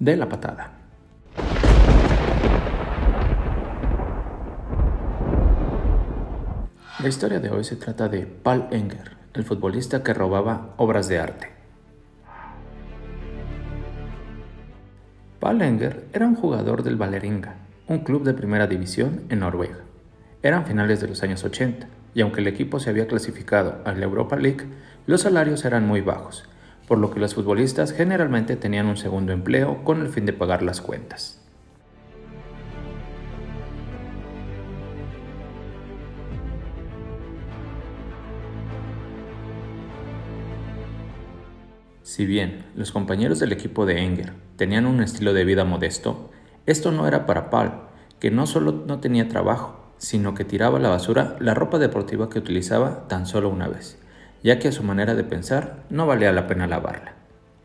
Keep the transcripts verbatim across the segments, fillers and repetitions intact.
de la patada. La historia de hoy se trata de Paul Enger, el futbolista que robaba obras de arte. Paul Enger era un jugador del Vålerenga, un club de primera división en Noruega. Eran finales de los años ochenta, y aunque el equipo se había clasificado a la Europa League, los salarios eran muy bajos, por lo que los futbolistas generalmente tenían un segundo empleo con el fin de pagar las cuentas. Si bien los compañeros del equipo de Enger tenían un estilo de vida modesto, esto no era para Paul, que no solo no tenía trabajo, sino que tiraba a la basura la ropa deportiva que utilizaba tan solo una vez, ya que a su manera de pensar no valía la pena lavarla.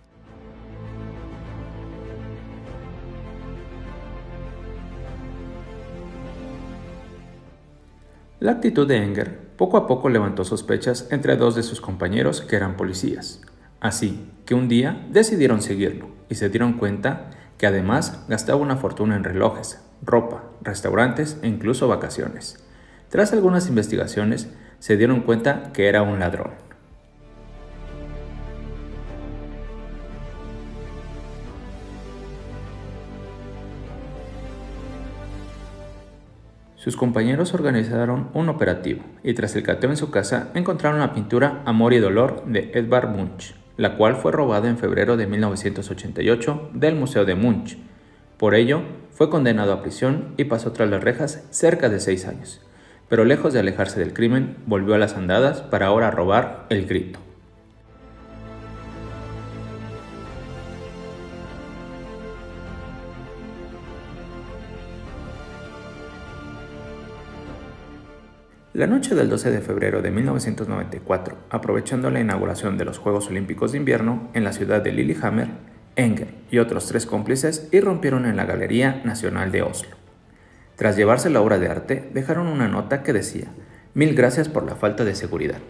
La actitud de Enger poco a poco levantó sospechas entre dos de sus compañeros que eran policías. Así que un día decidieron seguirlo y se dieron cuenta que además gastaba una fortuna en relojes, ropa, restaurantes e incluso vacaciones. Tras algunas investigaciones se dieron cuenta que era un ladrón. Sus compañeros organizaron un operativo y tras el cateo en su casa encontraron la pintura Amor y Dolor de Edvard Munch, la cual fue robada en febrero de mil novecientos ochenta y ocho del Museo de Munch. Por ello, fue condenado a prisión y pasó tras las rejas cerca de seis años, pero lejos de alejarse del crimen, volvió a las andadas para ahora robar el grito. La noche del doce de febrero de mil novecientos noventa y cuatro, aprovechando la inauguración de los Juegos Olímpicos de Invierno en la ciudad de Lillehammer, Enger y otros tres cómplices irrumpieron en la Galería Nacional de Oslo. Tras llevarse la obra de arte, dejaron una nota que decía: «Mil gracias por la falta de seguridad».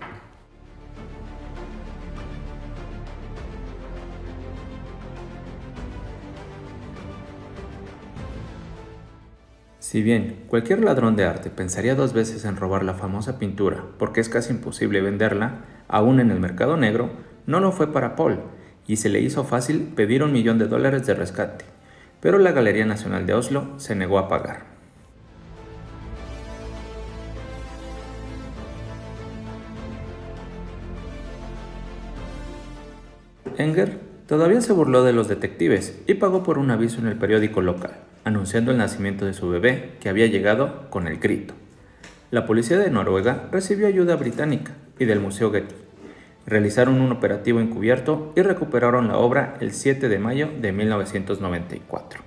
Si bien cualquier ladrón de arte pensaría dos veces en robar la famosa pintura porque es casi imposible venderla, aún en el mercado negro, no lo fue para Paul, y se le hizo fácil pedir un millón de dólares de rescate, pero la Galería Nacional de Oslo se negó a pagar. Enger todavía se burló de los detectives y pagó por un aviso en el periódico local, anunciando el nacimiento de su bebé que había llegado con el grito. La policía de Noruega recibió ayuda británica y del Museo Getty. Realizaron un operativo encubierto y recuperaron la obra el siete de mayo de mil novecientos noventa y cuatro.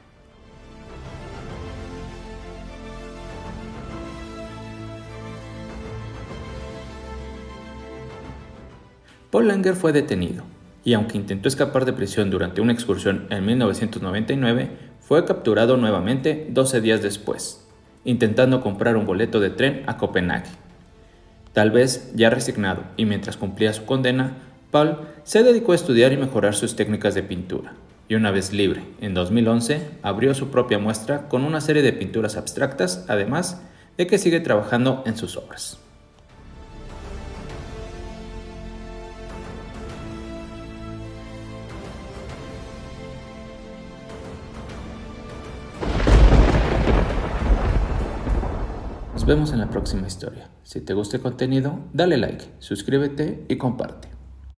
Paul Enger fue detenido, y aunque intentó escapar de prisión durante una excursión en mil novecientos noventa y nueve, fue capturado nuevamente doce días después, intentando comprar un boleto de tren a Copenhague. Tal vez ya resignado y mientras cumplía su condena, Paul se dedicó a estudiar y mejorar sus técnicas de pintura, y una vez libre, en dos mil once, abrió su propia muestra con una serie de pinturas abstractas, además de que sigue trabajando en sus obras. Nos vemos en la próxima historia. Si te gusta el contenido, dale like, suscríbete y comparte.